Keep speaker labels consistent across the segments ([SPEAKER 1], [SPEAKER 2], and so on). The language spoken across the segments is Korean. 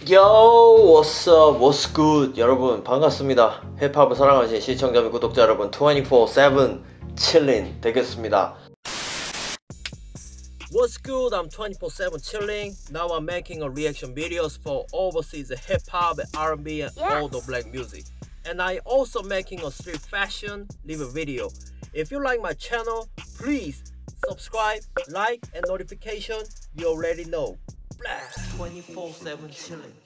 [SPEAKER 1] Yo, what's up, what's good? 여러분 반갑습니다. 힙합을 사랑하시는 시청자 및 구독자 여러분 24/7 chillin 되겠습니다. What's good? I'm 24/7 chilling. Now I'm making a reaction videos for overseas hip-hop, R&B and all the black music. And I also making a street fashion review video. If you like my channel, please subscribe, like and notification. You already know. 24/7 chilling.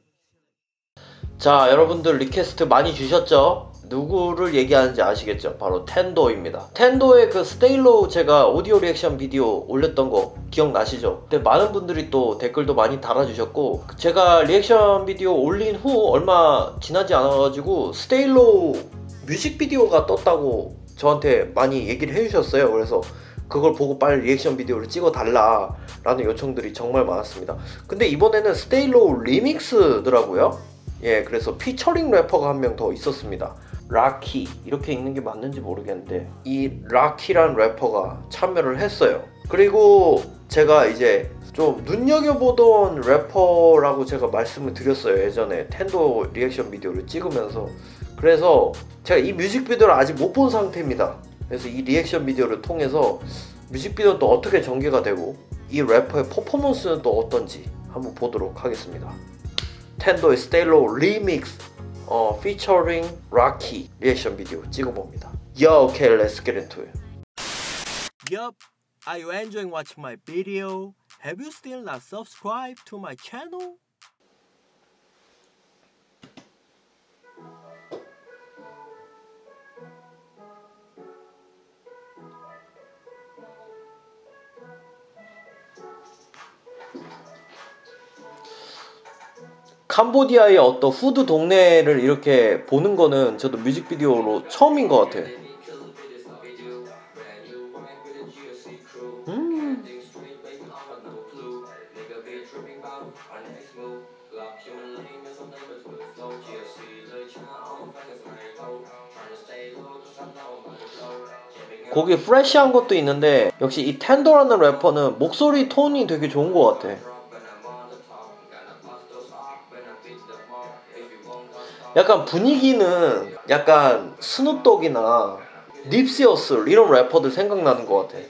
[SPEAKER 1] 자, 여러분들 리퀘스트 많이 주셨죠? 누구를 얘기하는지 아시겠죠? 바로 텐도입니다. 텐도의 그 스테일로 제가 오디오 리액션 비디오 올렸던 거 기억나시죠? 근데 많은 분들이 또 댓글도 많이 달아주셨고, 제가 리액션 비디오 올린 후 얼마 지나지 않아가지고 스테일로 뮤직비디오가 떴다고 저한테 많이 얘기를 해주셨어요. 그래서 그걸 보고 빨리 리액션 비디오를 찍어달라 라는 요청들이 정말 많았습니다. 근데 이번에는 스테일로 리믹스더라고요. 예, 그래서 피처링 래퍼가 한 명 더 있었습니다. 라키, 이렇게 읽는 게 맞는지 모르겠는데 이 라키란 래퍼가 참여를 했어요. 그리고 제가 이제 좀 눈여겨보던 래퍼라고 제가 말씀을 드렸어요. 예전에 텐도 리액션 비디오를 찍으면서. 그래서 제가 이 뮤직비디오를 아직 못 본 상태입니다. 그래서 이 리액션 비디오를 통해서 뮤직비디오는 또 어떻게 전개가 되고 이 래퍼의 퍼포먼스는 또 어떤지 한번 보도록 하겠습니다. 텐도의 스테일로 리믹스 featuring Rocky 리액션 비디오 찍어봅니다. Yo, okay, let's get into it. Yup, are you enjoying watching my video? Have you still not subscribed to my channel? 캄보디아의 어떤 후드 동네를 이렇게 보는 거는 저도 뮤직비디오로 처음인 것 같아요. 곡이 프레시한 것도 있는데 역시 이 텐도라는 래퍼는 목소리 톤이 되게 좋은 것 같아. 약간 분위기는 약간 스눕독이나 닙시 허슬 이런 래퍼들 생각나는 것 같아.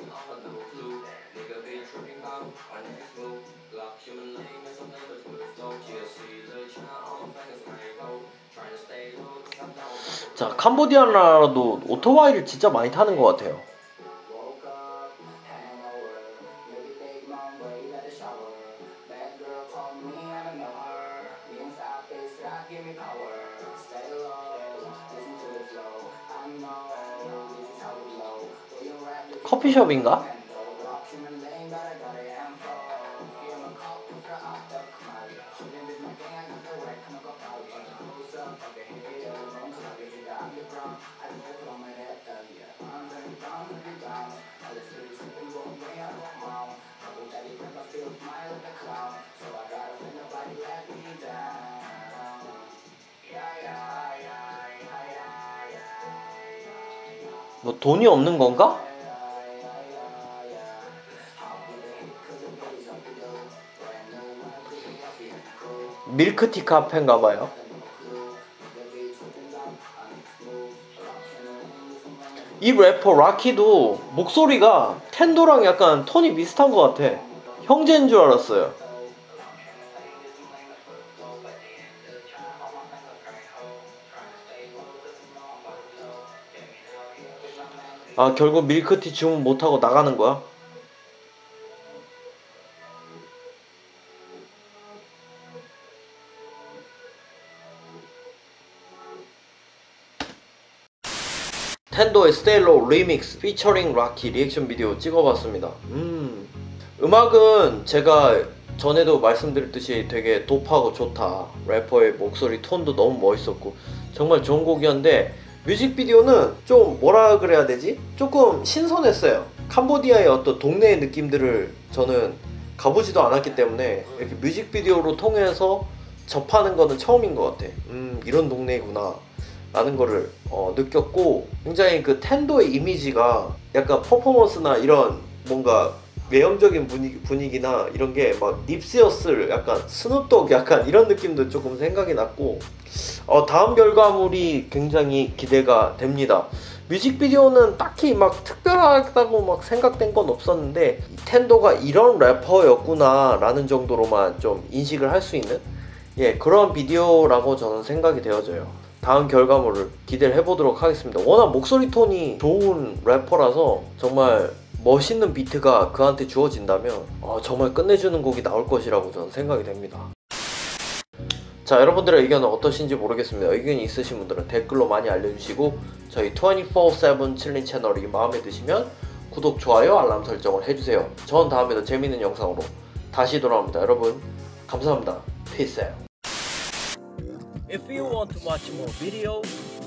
[SPEAKER 1] 자, 캄보디아 나라도 오토바이를 진짜 많이 타는 것 같아요. 커피숍인가? 뭐 돈이 없는 건가? 밀크티 카페인가봐요. 이 래퍼 라키도 목소리가 텐도랑 약간 톤이 비슷한 것 같아. 형제인 줄 알았어요. 아, 결국 밀크티 주문 못하고 나가는 거야? 텐도의 스테일로 리믹스 피처링 라키 리액션 비디오 찍어봤습니다. 음악은 제가 전에도 말씀드렸듯이 되게 도프하고 좋다. 래퍼의 목소리 톤도 너무 멋있었고 정말 좋은 곡이었는데 뮤직비디오는 좀 뭐라 그래야 되지? 조금 신선했어요. 캄보디아의 어떤 동네의 느낌들을 저는 가보지도 않았기 때문에 이렇게 뮤직비디오로 통해서 접하는 거는 처음인 것 같아. 이런 동네구나 라는 거를 느꼈고, 굉장히 그 텐도의 이미지가 약간 퍼포먼스나 이런 뭔가 외형적인 분위기나 이런 게 막 닙스여슬 약간 스눕독 약간 이런 느낌도 조금 생각이 났고 다음 결과물이 굉장히 기대가 됩니다. 뮤직비디오는 딱히 막 특별하다고 막 생각된 건 없었는데 텐도가 이런 래퍼였구나 라는 정도로만 좀 인식을 할 수 있는 그런 비디오라고 저는 생각이 되어져요. 다음 결과물을 기대를 해보도록 하겠습니다. 워낙 목소리 톤이 좋은 래퍼라서 정말 멋있는 비트가 그한테 주어진다면 정말 끝내주는 곡이 나올 것이라고 저는 생각이 됩니다. 자, 여러분들의 의견은 어떠신지 모르겠습니다. 의견이 있으신 분들은 댓글로 많이 알려주시고 저희 24/7 칠린 채널이 마음에 드시면 구독, 좋아요, 알람 설정을 해주세요. 전 다음에 더 재밌는 영상으로 다시 돌아옵니다. 여러분 감사합니다. Peace out. If you want to watch more videos,